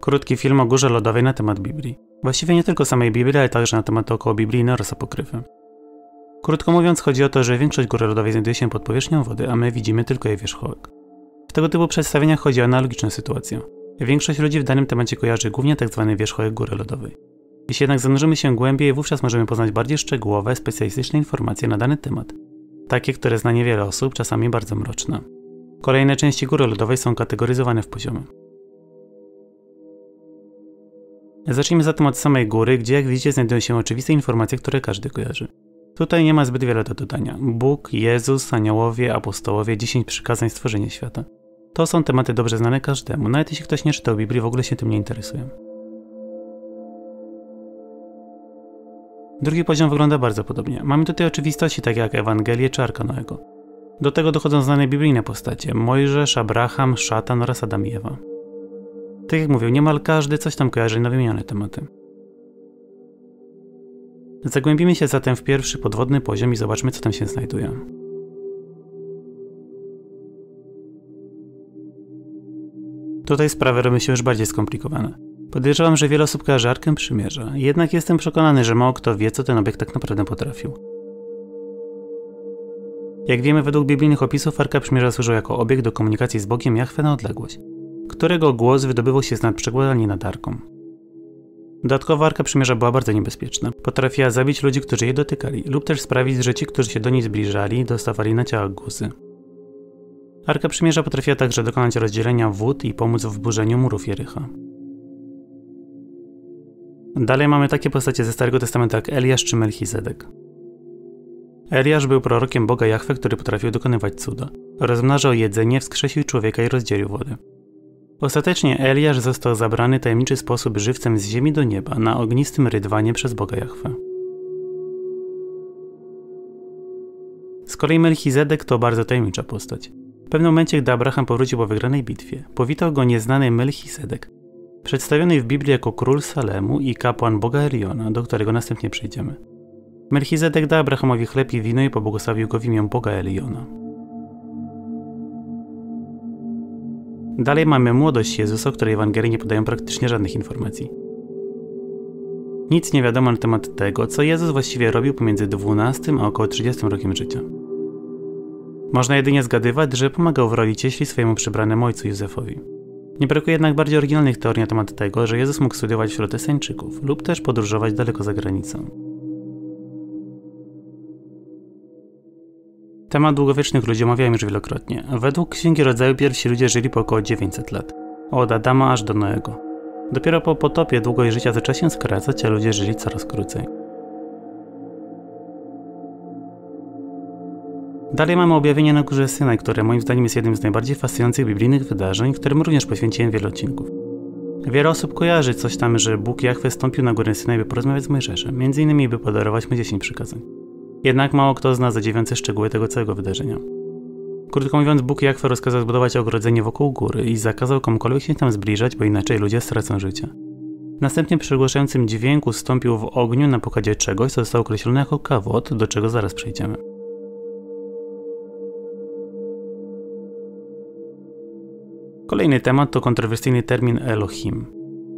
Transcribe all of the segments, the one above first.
Krótki film o Górze Lodowej na temat Biblii. Właściwie nie tylko samej Biblii, ale także na tematy okołobiblijne oraz apokryfy. Krótko mówiąc, chodzi o to, że większość Góry Lodowej znajduje się pod powierzchnią wody, a my widzimy tylko jej wierzchołek. W tego typu przedstawieniach chodzi o analogiczną sytuację. Większość ludzi w danym temacie kojarzy głównie tzw. wierzchołek Góry Lodowej. Jeśli jednak zanurzymy się głębiej, wówczas możemy poznać bardziej szczegółowe, specjalistyczne informacje na dany temat. Takie, które zna niewiele osób, czasami bardzo mroczne. Kolejne części Góry Lodowej są kategoryzowane w poziomy. Zacznijmy zatem od samej góry, gdzie jak widzicie znajdują się oczywiste informacje, które każdy kojarzy. Tutaj nie ma zbyt wiele do dodania. Bóg, Jezus, aniołowie, apostołowie, 10 przykazań, stworzenie świata. To są tematy dobrze znane każdemu, nawet jeśli ktoś nie czytał Biblii, w ogóle się tym nie interesuje. Drugi poziom wygląda bardzo podobnie. Mamy tutaj oczywistości takie jak Ewangelie czy Arka Noego. Do tego dochodzą znane biblijne postacie: Mojżesz, Abraham, szatan oraz Adam i Ewa. Tak jak mówię, niemal każdy coś tam kojarzy na wymienione tematy. Zagłębimy się zatem w pierwszy podwodny poziom i zobaczmy, co tam się znajduje. Tutaj sprawy robią się już bardziej skomplikowane. Podejrzewam, że wiele osób kojarzy Arkę Przymierza, jednak jestem przekonany, że mało kto wie, co ten obiekt tak naprawdę potrafił. Jak wiemy, według biblijnych opisów Arka Przymierza służył jako obiekt do komunikacji z Bogiem Jahwe na odległość, którego głos wydobywał się z nad brzegu, nie nad Arką. Dodatkowo Arka Przymierza była bardzo niebezpieczna. Potrafiła zabić ludzi, którzy jej dotykali, lub też sprawić, że ci, którzy się do niej zbliżali, dostawali na ciałach guzy. Arka Przymierza potrafiła także dokonać rozdzielenia wód i pomóc w burzeniu murów Jericha. Dalej mamy takie postacie ze Starego Testamentu jak Eliasz czy Melchizedek. Eliasz był prorokiem Boga Jahwe, który potrafił dokonywać cuda. Rozmnażał jedzenie, wskrzesił człowieka i rozdzielił wodę. Ostatecznie Eliasz został zabrany w tajemniczy sposób żywcem z ziemi do nieba na ognistym rydwanie przez Boga Jahwe. Z kolei Melchizedek to bardzo tajemnicza postać. W pewnym momencie, gdy Abraham powrócił po wygranej bitwie, powitał go nieznany Melchizedek, przedstawiony w Biblii jako król Salemu i kapłan Boga Eliona, do którego następnie przejdziemy. Melchizedek dał Abrahamowi chleb i wino i pobłogosławił go w imię Boga Eliona. Dalej mamy młodość Jezusa, o której Ewangelii nie podają praktycznie żadnych informacji. Nic nie wiadomo na temat tego, co Jezus właściwie robił pomiędzy 12 a około 30 rokiem życia. Można jedynie zgadywać, że pomagał w roli cieśli swojemu przybranemu ojcu Józefowi. Nie brakuje jednak bardziej oryginalnych teorii na temat tego, że Jezus mógł studiować wśród Eseńczyków lub też podróżować daleko za granicą. Temat długowiecznych ludzi omawiałem już wielokrotnie. Według Księgi Rodzaju pierwsi ludzie żyli po około 900 lat. Od Adama aż do Noego. Dopiero po potopie długość życia zaczęła się skracać, a ludzie żyli coraz krócej. Dalej mamy objawienie na Górze Synaj, które moim zdaniem jest jednym z najbardziej fascynujących biblijnych wydarzeń, którym również poświęciłem wiele odcinków. Wiele osób kojarzy coś tam, że Bóg Jahwe stąpił na Górę Synaj, by porozmawiać z Mojżeszem, m.in. by podarować mu 10 przykazań. Jednak mało kto zna zadziwiające szczegóły tego całego wydarzenia. Krótko mówiąc, Bóg Jahwe rozkazał zbudować ogrodzenie wokół góry i zakazał komukolwiek się tam zbliżać, bo inaczej ludzie stracą życie. Następnie przy ogłuszającym dźwięku stąpił w ogniu na pokładzie czegoś, co zostało określone jako kawod, do czego zaraz przejdziemy. Kolejny temat to kontrowersyjny termin Elohim.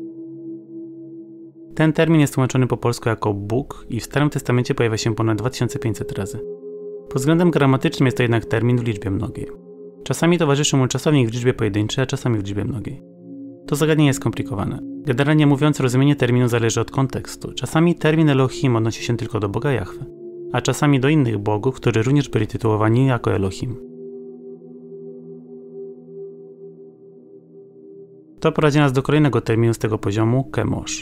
Ten termin jest tłumaczony po polsku jako Bóg i w Starym Testamencie pojawia się ponad 2500 razy. Pod względem gramatycznym jest to jednak termin w liczbie mnogiej. Czasami towarzyszy mu czasownik w liczbie pojedynczej, a czasami w liczbie mnogiej. To zagadnienie jest skomplikowane. Generalnie mówiąc, rozumienie terminu zależy od kontekstu. Czasami termin Elohim odnosi się tylko do Boga Jahwe, a czasami do innych bogów, którzy również byli tytułowani jako Elohim. To prowadzi nas do kolejnego terminu z tego poziomu, Kemosh.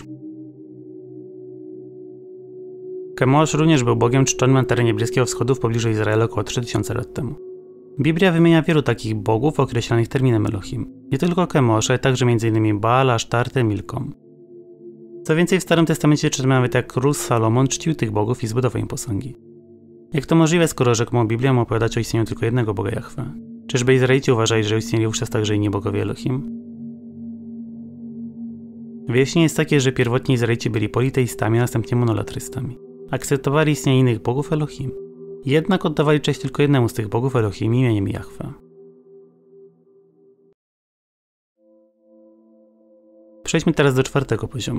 Kemosh również był bogiem czczonym na terenie Bliskiego Wschodu w pobliżu Izraela około 3000 lat temu. Biblia wymienia wielu takich bogów określanych terminem Elohim. Nie tylko Kemosh, ale także m.in. Baal, Asztartę, Milkom. Co więcej, w Starym Testamencie czytamy nawet jak król Salomon czcił tych bogów i zbudował im posągi. Jak to możliwe, skoro rzekomo Biblia ma opowiadać o istnieniu tylko jednego Boga Jahwe? Czyżby Izraelici uważali, że istnieli wówczas także inni bogowie Elohim? Wyjaśnienie jest takie, że pierwotni Izraelici byli politeistami, a następnie monolatrystami. Akceptowali istnienie innych bogów Elohim. Jednak oddawali cześć tylko jednemu z tych bogów Elohim imieniem Jahwe. Przejdźmy teraz do 4. poziomu.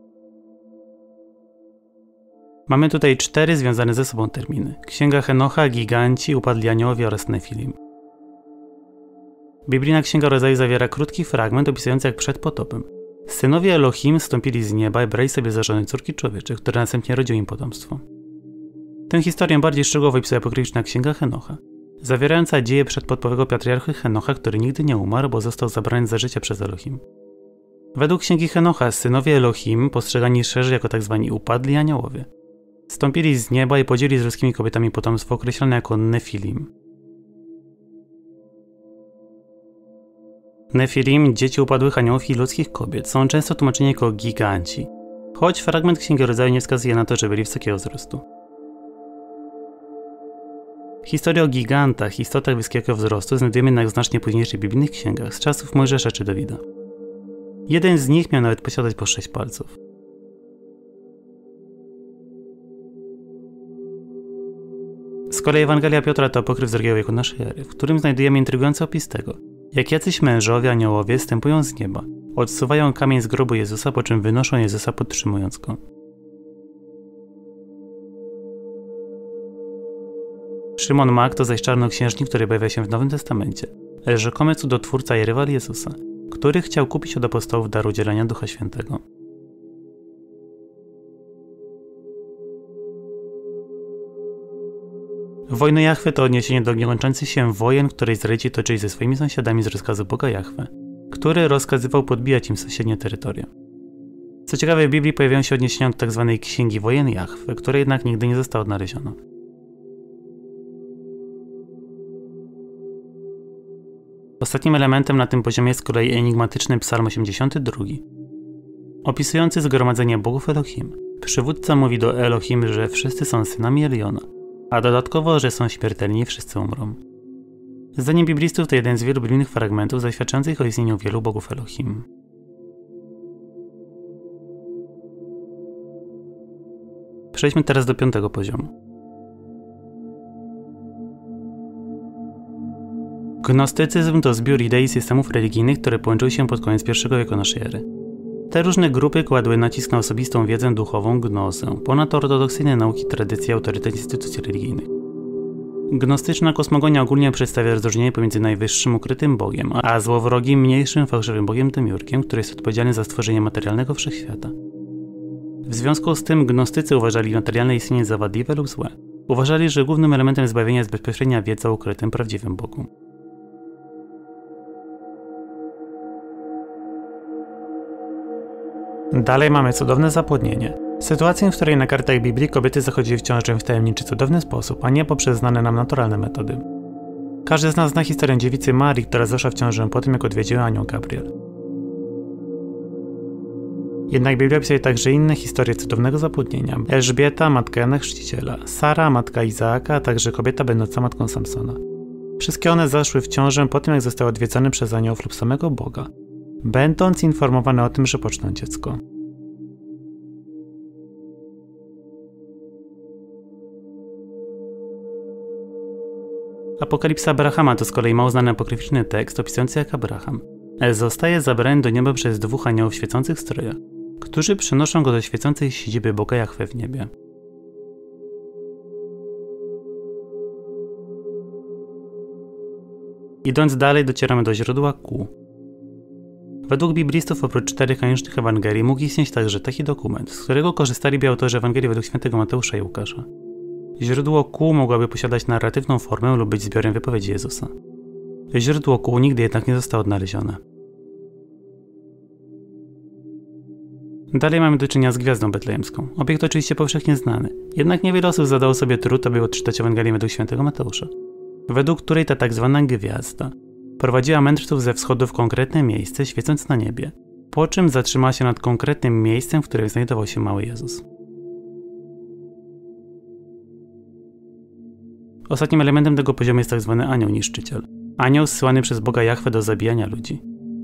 Mamy tutaj 4 związane ze sobą terminy. Księga Henocha, giganci, upadli aniołowie oraz Nefilim. Biblijna Księga Rodzaju zawiera krótki fragment opisujący, jak przed potopem synowie Elohim zstąpili z nieba i brali sobie za żony córki człowiecze, które następnie rodziły im potomstwo. Tę historię bardziej szczegółowo opisuje apokryficzna Księga Henocha, zawierająca dzieje przedpotopowego patriarchy Henocha, który nigdy nie umarł, bo został zabrany za życia przez Elohim. Według Księgi Henocha synowie Elohim, postrzegani szerzej jako tzw. upadli aniołowie, zstąpili z nieba i podzieli z ludzkimi kobietami potomstwo określone jako Nefilim. Nefilim, dzieci upadłych aniołów i ludzkich kobiet, są często tłumaczeni jako giganci, choć fragment Księgi Rodzaju nie wskazuje na to, że byli wysokiego wzrostu. Historię o gigantach, istotach wysokiego wzrostu znajdujemy jednak w znacznie późniejszych biblijnych księgach, z czasów Mojżesza czy Dawida. Jeden z nich miał nawet posiadać po 6 palców. Z kolei Ewangelia Piotra to apokryf z II wieku naszej ery, w którym znajdujemy intrygujący opis tego, jak jacyś mężowie aniołowie wstępują z nieba, odsuwają kamień z grobu Jezusa, po czym wynoszą Jezusa, podtrzymując go. Szymon Mag to zaś czarnoksiężnik, który pojawia się w Nowym Testamencie, rzekomy cudotwórca i rywal Jezusa, który chciał kupić od apostołów dar udzielenia Ducha Świętego. Wojny Jahwe to odniesienie do niekończących się wojen, które Izraelici toczyli ze swoimi sąsiadami z rozkazu Boga Jahwe, który rozkazywał podbijać im sąsiednie terytoria. Co ciekawe, w Biblii pojawiają się odniesienia do tzw. Księgi Wojen Jahwe, która jednak nigdy nie została odnaleziona. Ostatnim elementem na tym poziomie jest z kolei enigmatyczny Psalm 82, opisujący zgromadzenie bogów Elohim. Przywódca mówi do Elohim, że wszyscy są synami Eliona, a dodatkowo, że są śmiertelni i wszyscy umrą. Zdaniem biblistów to jeden z wielu biblijnych fragmentów zaświadczających o istnieniu wielu bogów Elohim. Przejdźmy teraz do 5. poziomu. Gnostycyzm to zbiór idei systemów religijnych, które połączyły się pod koniec I wieku naszej ery. Te różne grupy kładły nacisk na osobistą wiedzę duchową, gnozę, ponad ortodoksyjne nauki, tradycje, autorytet instytucji religijnych. Gnostyczna kosmogonia ogólnie przedstawia rozróżnienie pomiędzy najwyższym ukrytym Bogiem, a złowrogim, mniejszym, fałszywym Bogiem Demiurgiem, który jest odpowiedzialny za stworzenie materialnego wszechświata. W związku z tym gnostycy uważali materialne istnienie za wadliwe lub złe. Uważali, że głównym elementem zbawienia jest bezpośrednia wiedza o ukrytym, prawdziwym Bogu. Dalej mamy cudowne zapłodnienie. Sytuację, w której na kartach Biblii kobiety zachodziły w ciążę w tajemniczy, cudowny sposób, a nie poprzez znane nam naturalne metody. Każdy z nas zna historię dziewicy Marii, która zaszła w ciążę po tym, jak odwiedziła anioł Gabriel. Jednak Biblia opisuje także inne historie cudownego zapłodnienia. Elżbieta, matka Jana Chrzciciela, Sara, matka Izaaka, a także kobieta będąca matką Samsona. Wszystkie one zaszły w ciążę po tym, jak zostały odwiedzone przez aniołów lub samego Boga, będąc informowane o tym, że poczną dziecko. Apokalipsa Abrahama to z kolei mało znany apokryficzny tekst opisujący, jak Abraham zostaje zabrany do nieba przez 2 aniołów w świecących strojach, którzy przenoszą go do świecącej siedziby Boga Jahwe w niebie. Idąc dalej, docieramy do źródła Ku. Według biblistów oprócz 4 kanonicznych Ewangelii mógł istnieć także taki dokument, z którego korzystaliby autorzy Ewangelii według świętego Mateusza i Łukasza. Źródło Ku mogłoby posiadać narratywną formę lub być zbiorem wypowiedzi Jezusa. Źródło Ku nigdy jednak nie zostało odnalezione. Dalej mamy do czynienia z gwiazdą betlejemską. Obiekt oczywiście powszechnie znany, jednak niewiele osób zadało sobie trud, aby odczytać Ewangelię według świętego Mateusza, według której ta tak zwana gwiazda prowadziła mędrców ze wschodu w konkretne miejsce, świecąc na niebie, po czym zatrzymała się nad konkretnym miejscem, w którym znajdował się mały Jezus. Ostatnim elementem tego poziomu jest tak zwany anioł niszczyciel. Anioł zsyłany przez Boga Jahwe do zabijania ludzi.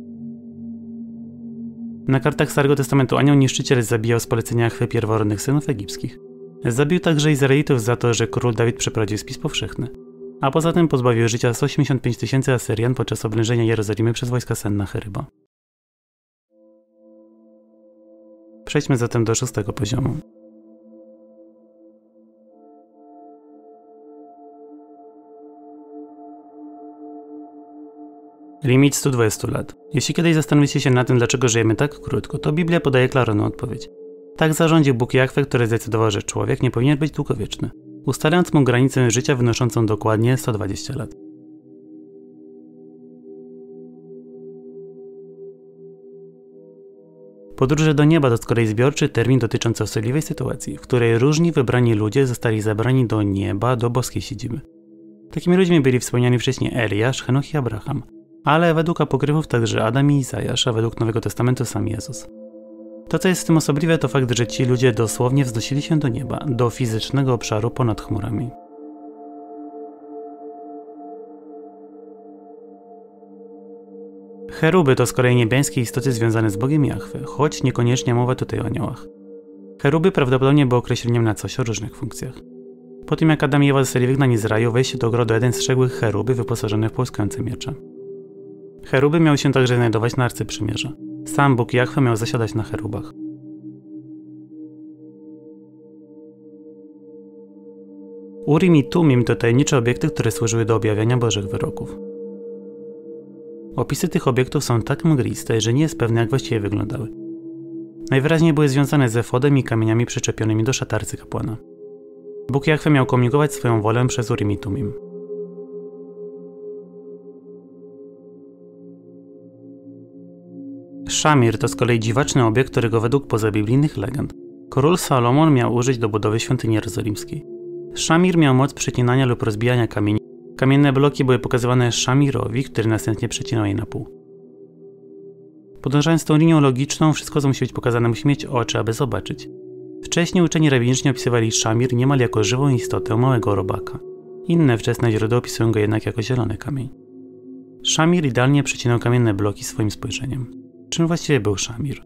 Na kartach Starego Testamentu anioł niszczyciel zabijał z polecenia Jahwe pierworodnych synów egipskich. Zabił także Izraelitów za to, że król Dawid przeprowadził spis powszechny. A poza tym pozbawił życia 185 000 Asyrian podczas oblężenia Jerozolimy przez wojska Sennacheryba. Przejdźmy zatem do 6. poziomu. Limit 120 lat. Jeśli kiedyś zastanowicie się nad tym, dlaczego żyjemy tak krótko, to Biblia podaje klarowną odpowiedź. Tak zarządził Bóg Jahwe, który zdecydował, że człowiek nie powinien być długowieczny, ustalając mu granicę życia wynoszącą dokładnie 120 lat. Podróże do nieba to z kolei zbiorczy termin dotyczący osobliwej sytuacji, w której różni wybrani ludzie zostali zabrani do nieba, do boskiej siedziby. Takimi ludźmi byli wspomniani wcześniej Eliasz, Henoch i Abraham, ale według apokryfów także Adam i Izajasz, a według Nowego Testamentu sam Jezus. To, co jest w tym osobliwe, to fakt, że ci ludzie dosłownie wznosili się do nieba, do fizycznego obszaru ponad chmurami. Cheruby to z kolei niebiańskie istoty związane z Bogiem Jahwe, choć niekoniecznie mowa tutaj o aniołach. Cheruby prawdopodobnie były określeniem na coś o różnych funkcjach. Po tym jak Adam i Ewa zostali wygnani z raju, wejście do ogrodu Eden strzegły cheruby wyposażone w błyskające miecze. Cheruby miały się także znajdować na Arce Przymierza. Sam Bóg Jahwe miał zasiadać na cherubach. Urim i Tumim to tajemnicze obiekty, które służyły do objawiania Bożych wyroków. Opisy tych obiektów są tak mgliste, że nie jest pewne, jak właściwie wyglądały. Najwyraźniej były związane z efodem i kamieniami przyczepionymi do szat arcykapłana. Bóg Jahwe miał komunikować swoją wolę przez Urim i Tumim. Szamir to z kolei dziwaczny obiekt, którego według pozabiblijnych legend król Salomon miał użyć do budowy świątyni jerozolimskiej. Szamir miał moc przecinania lub rozbijania kamieni. Kamienne bloki były pokazywane Szamirowi, który następnie przecinał je na pół. Podążając tą linią logiczną, wszystko co musi być pokazane musi mieć oczy, aby zobaczyć. Wcześniej uczeni rabiniczni opisywali Szamir niemal jako żywą istotę małego robaka. Inne wczesne źródła opisują go jednak jako zielony kamień. Szamir idealnie przecinał kamienne bloki swoim spojrzeniem. Czym właściwie był Szamir?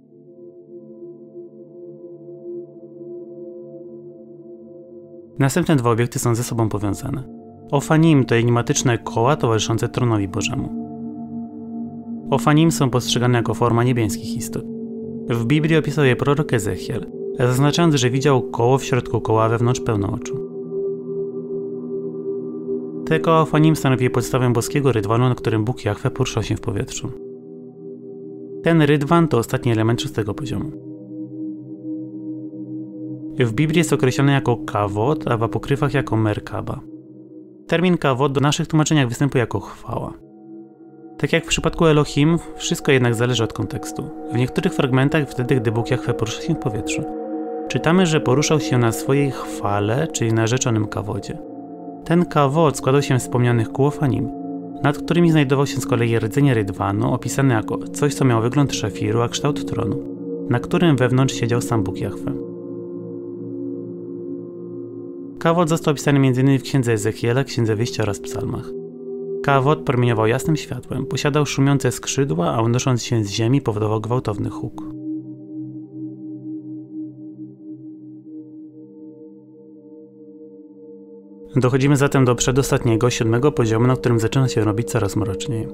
Następne dwa obiekty są ze sobą powiązane. Ofanim to enigmatyczne koła towarzyszące tronowi Bożemu. Ofanim są postrzegane jako forma niebiańskich istot. W Biblii opisał je prorok Ezechiel, zaznaczając, że widział koło w środku koła, wewnątrz pełno oczu. Te koła Ofanim stanowiły podstawę boskiego rydwanu, na którym Bóg Jahwe poruszał się w powietrzu. Ten rydwan to ostatni element 6. poziomu. W Biblii jest określony jako kawod, a w apokryfach jako merkaba. Termin kawod w naszych tłumaczeniach występuje jako chwała. Tak jak w przypadku Elohim, wszystko jednak zależy od kontekstu. W niektórych fragmentach wtedy, gdy Bóg Jahwe porusza się w powietrzu, czytamy, że poruszał się na swojej chwale, czyli na rzeczonym kawodzie. Ten kawod składał się z wspomnianych kół Ofanim, nad którymi znajdował się z kolei rdzenie rydwanu, opisany jako coś, co miało wygląd szafiru, a kształt tronu, na którym wewnątrz siedział sam Bóg Jahwe. Kawod został opisany m.in. w księdze Ezechiela, księdze Wyjścia oraz psalmach. Kawod promieniował jasnym światłem, posiadał szumiące skrzydła, a unosząc się z ziemi powodował gwałtowny huk. Dochodzimy zatem do przedostatniego, 7. poziomu, na którym zaczyna się robić coraz mroczniej.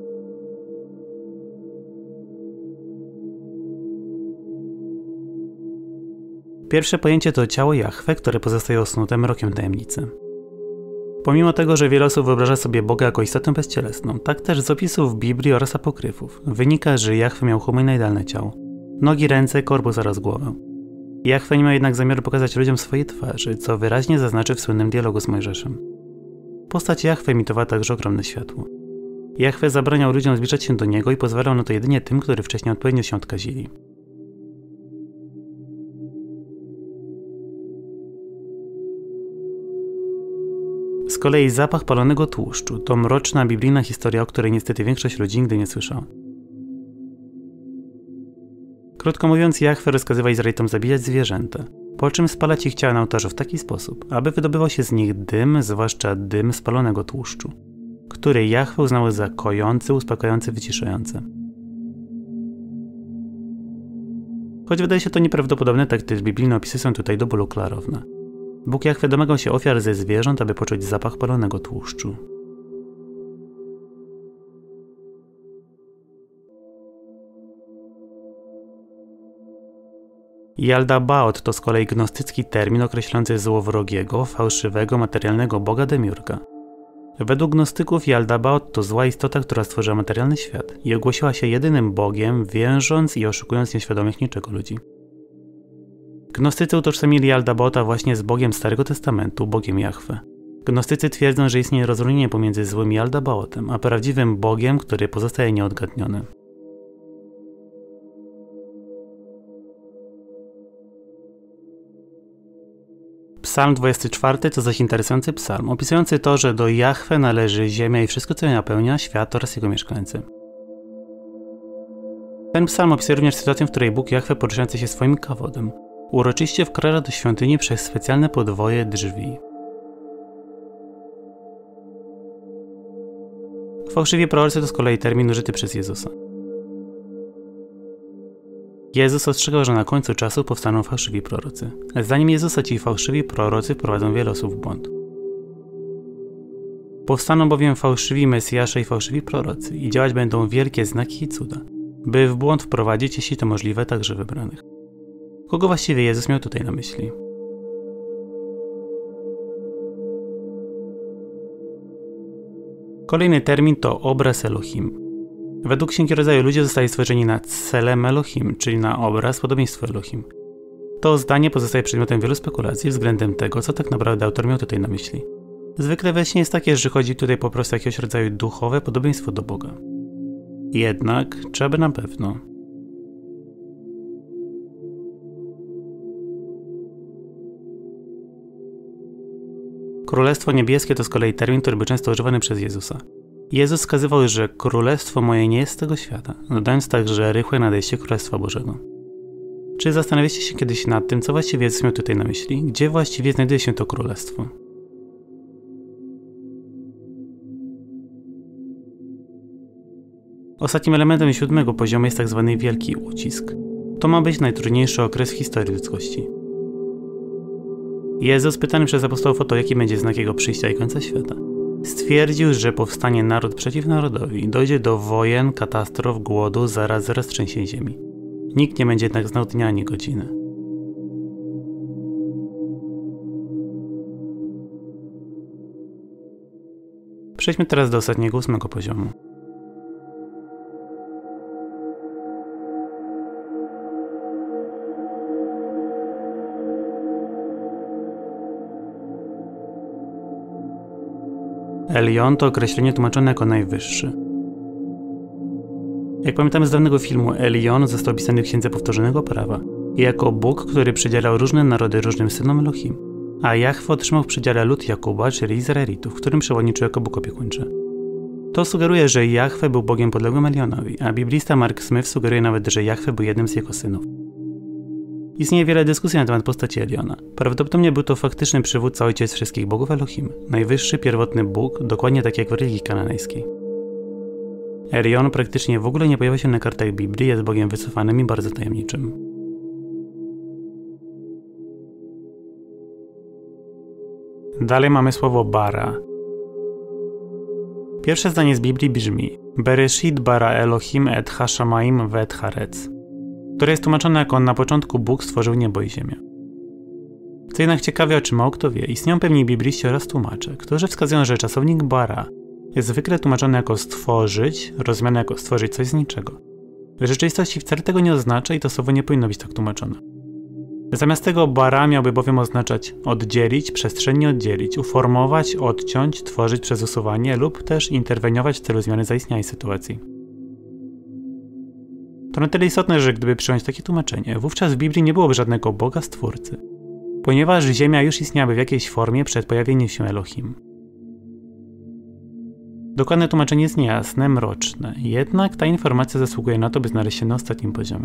Pierwsze pojęcie to ciało Jahwe, które pozostaje osnute mrokiem tajemnicy. Pomimo tego, że wiele osób wyobraża sobie Boga jako istotę bezcielesną, tak też z opisów Biblii oraz apokryfów wynika, że Jahwe miał humanoidalne ciało. Nogi, ręce, korpus oraz głowę. Jahwe nie miał jednak zamiaru pokazać ludziom swojej twarzy, co wyraźnie zaznaczy w słynnym dialogu z Mojżeszem. Postać Jahwe emitowała także ogromne światło. Jahwe zabraniał ludziom zbliżać się do niego i pozwalał na to jedynie tym, którzy wcześniej odpowiednio się odkazili. Z kolei zapach palonego tłuszczu to mroczna biblijna historia, o której niestety większość ludzi nigdy nie słyszała. Krótko mówiąc, Jahwe rozkazywał Izraelitom zabijać zwierzęta, po czym spalać ich ciała na ołtarzu w taki sposób, aby wydobywał się z nich dym, zwłaszcza dym spalonego tłuszczu, który Jahwe uznał za kojący, uspokajający, wyciszający. Choć wydaje się to nieprawdopodobne, tak też biblijne opisy są tutaj do bólu klarowne. Bóg Jahwe domagał się ofiar ze zwierząt, aby poczuć zapach palonego tłuszczu. Jaldabaoth to z kolei gnostycki termin określający złowrogiego, fałszywego, materialnego boga Demiurga. Według gnostyków Jaldabaoth to zła istota, która stworzyła materialny świat i ogłosiła się jedynym bogiem, więżąc i oszukując nieświadomych niczego ludzi. Gnostycy utożsamili Jaldabaotha właśnie z Bogiem Starego Testamentu, Bogiem Jahwe. Gnostycy twierdzą, że istnieje rozróżnienie pomiędzy złym Jaldabaothem, a prawdziwym Bogiem, który pozostaje nieodgadniony. Psalm 24 to zaś interesujący psalm, opisujący to, że do Jahwe należy ziemia i wszystko, co ją napełnia, świat oraz jego mieszkańcy. Ten psalm opisuje również sytuację, w której Bóg Jahwe, poruszający się swoim kawodem, uroczyście wkracza do świątyni przez specjalne podwoje drzwi. Fałszywi prorocy to z kolei termin użyty przez Jezusa. Jezus ostrzegał, że na końcu czasu powstaną fałszywi prorocy. Zdaniem Jezusa ci fałszywi prorocy wprowadzą wiele osób w błąd. Powstaną bowiem fałszywi Mesjasze i fałszywi prorocy i działać będą wielkie znaki i cuda, by w błąd wprowadzić, jeśli to możliwe, także wybranych. Kogo właściwie Jezus miał tutaj na myśli? Kolejny termin to obraz Elohim. Według Księgi Rodzaju ludzie zostali stworzeni na Tselem Elohim, czyli na obraz, podobieństwo Elohim. To zdanie pozostaje przedmiotem wielu spekulacji względem tego, co tak naprawdę autor miał tutaj na myśli. Zwykle wyjaśnienie jest takie, że chodzi tutaj po prostu o jakiegoś rodzaju duchowe podobieństwo do Boga. Jednak, czy aby na pewno? Królestwo Niebieskie to z kolei termin, który był często używany przez Jezusa. Jezus wskazywał, że Królestwo moje nie jest z tego świata, dodając także rychłe nadejście Królestwa Bożego. Czy zastanawialiście się kiedyś nad tym, co właściwie Jezus miał tutaj na myśli? Gdzie właściwie znajduje się to Królestwo? Ostatnim elementem 7. poziomu jest tzw. wielki ucisk. To ma być najtrudniejszy okres w historii ludzkości. Jezus, pytany przez apostołów o to, jaki będzie znak jego przyjścia i końca świata, stwierdził, że powstanie naród przeciw narodowi, dojdzie do wojen, katastrof, głodu, zaraz trzęsień ziemi. Nikt nie będzie jednak znał dnia ani godziny. Przejdźmy teraz do ostatniego 8. poziomu. Elion to określenie tłumaczone jako najwyższy. Jak pamiętamy z dawnego filmu, Elion został opisany w Księdze Powtórzonego Prawa jako Bóg, który przydzielał różne narody różnym synom Elohim, a Jahwe otrzymał w przydziale lud Jakuba, czyli Izraelitów, którym przewodniczył jako Bóg opiekuńczy. To sugeruje, że Jahwe był Bogiem podległym Elionowi, a biblista Mark Smith sugeruje nawet, że Jahwe był jednym z jego synów. Istnieje wiele dyskusji na temat postaci Eliona. Prawdopodobnie był to faktyczny przywódca, ojciec wszystkich bogów Elohim, najwyższy pierwotny Bóg, dokładnie tak jak w religii kananejskiej. Elion praktycznie w ogóle nie pojawia się na kartach Biblii, jest Bogiem wycofanym i bardzo tajemniczym. Dalej mamy słowo bara. Pierwsze zdanie z Biblii brzmi Bereshit bara Elohim et ha-shamaim ve'et haaretz, które jest tłumaczone jako na początku Bóg stworzył niebo i ziemię. Co jednak ciekawe, o czym mało kto wie, istnieją pewni bibliści oraz tłumacze, którzy wskazują, że czasownik bara jest zwykle tłumaczony jako stworzyć, rozumiany jako stworzyć coś z niczego. W rzeczywistości wcale tego nie oznacza i to słowo nie powinno być tak tłumaczone. Zamiast tego bara miałby bowiem oznaczać oddzielić, przestrzennie oddzielić, uformować, odciąć, tworzyć przez usuwanie lub też interweniować w celu zmiany zaistniałej sytuacji. To na tyle istotne, że gdyby przyjąć takie tłumaczenie, wówczas w Biblii nie byłoby żadnego Boga Stwórcy, ponieważ Ziemia już istniałaby w jakiejś formie przed pojawieniem się Elohim. Dokładne tłumaczenie jest niejasne, mroczne, jednak ta informacja zasługuje na to, by znaleźć się na ostatnim poziomie.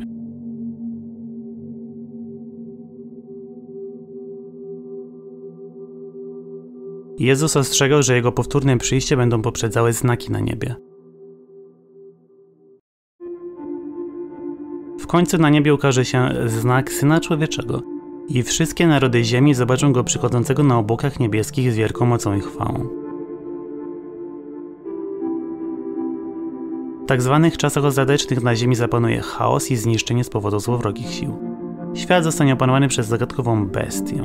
Jezus ostrzegał, że jego powtórne przyjście będą poprzedzały znaki na niebie. W końcu na niebie ukaże się znak Syna Człowieczego i wszystkie narody ziemi zobaczą go przychodzącego na obłokach niebieskich z wielką mocą i chwałą. W tak zwanych czasach ostatecznych na ziemi zapanuje chaos i zniszczenie z powodu złowrogich sił. Świat zostanie opanowany przez zagadkową bestię.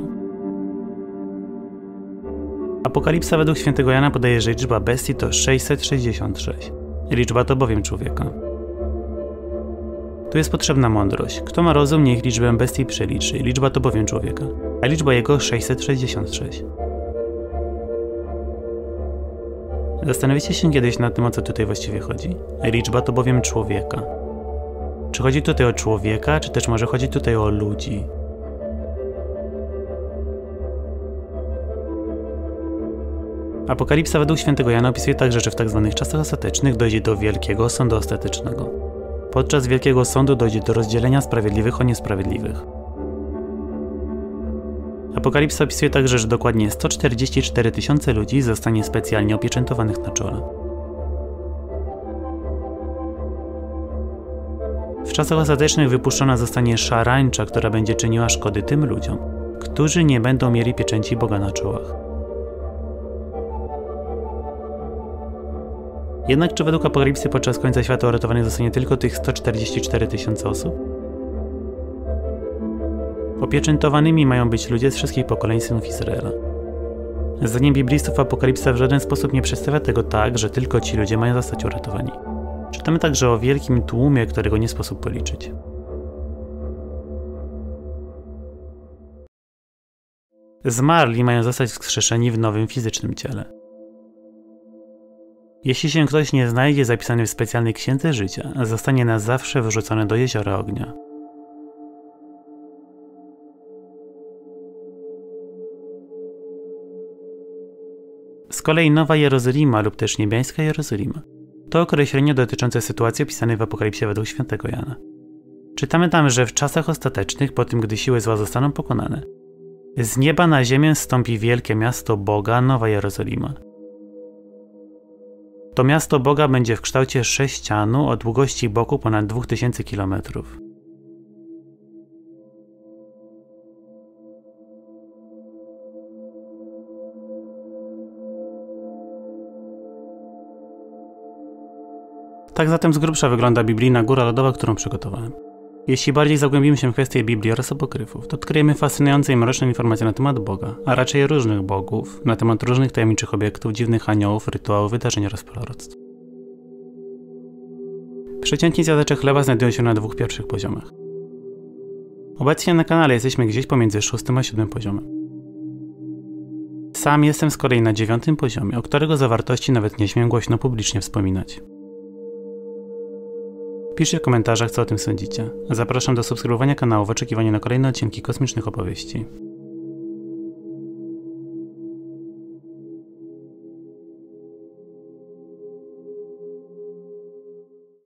Apokalipsa według świętego Jana podaje, że liczba bestii to 666. Liczba to bowiem człowieka. Tu jest potrzebna mądrość. Kto ma rozum, niech liczbę bestii przeliczy. Liczba to bowiem człowieka, a liczba jego 666. Zastanowicie się kiedyś nad tym, o co tutaj właściwie chodzi. Liczba to bowiem człowieka. Czy chodzi tutaj o człowieka, czy też może chodzi tutaj o ludzi? Apokalipsa według świętego Jana opisuje także, że w tzw. czasach ostatecznych dojdzie do wielkiego sądu ostatecznego. Podczas wielkiego sądu dojdzie do rozdzielenia sprawiedliwych od niesprawiedliwych. Apokalipsa opisuje także, że dokładnie 144 000 ludzi zostanie specjalnie opieczętowanych na czole. W czasach ostatecznych wypuszczona zostanie szarańcza, która będzie czyniła szkody tym ludziom, którzy nie będą mieli pieczęci Boga na czołach. Jednak czy według Apokalipsy podczas końca świata uratowanych zostanie tylko tych 144 000 osób? Opieczętowanymi mają być ludzie z wszystkich pokoleń synów Izraela. Zdaniem biblistów Apokalipsa w żaden sposób nie przedstawia tego tak, że tylko ci ludzie mają zostać uratowani. Czytamy także o wielkim tłumie, którego nie sposób policzyć. Zmarli mają zostać wskrzeszeni w nowym fizycznym ciele. Jeśli się ktoś nie znajdzie zapisany w specjalnej księdze życia, zostanie na zawsze wyrzucony do jeziora ognia. Z kolei Nowa Jerozolima lub też Niebiańska Jerozolima to określenie dotyczące sytuacji opisanej w Apokalipsie według świętego Jana. Czytamy tam, że w czasach ostatecznych, po tym gdy siły zła zostaną pokonane, z nieba na ziemię zstąpi wielkie miasto Boga, Nowa Jerozolima. To miasto Boga będzie w kształcie sześcianu o długości boku ponad 2000 km. Tak zatem z grubsza wygląda biblijna góra lodowa, którą przygotowałem. Jeśli bardziej zagłębimy się w kwestie Biblii oraz apokryfów, to odkryjemy fascynujące i mroczne informacje na temat Boga, a raczej różnych bogów, na temat różnych tajemniczych obiektów, dziwnych aniołów, rytuałów, wydarzeń oraz proroctw. Przeciętni zjadacze chleba znajdują się na 2 pierwszych poziomach. Obecnie na kanale jesteśmy gdzieś pomiędzy 6 a 7 poziomem. Sam jestem z kolei na 9 poziomie, o którego zawartości nawet nie śmiem głośno publicznie wspominać. Piszcie w komentarzach, co o tym sądzicie. Zapraszam do subskrybowania kanału w oczekiwaniu na kolejne odcinki kosmicznych opowieści.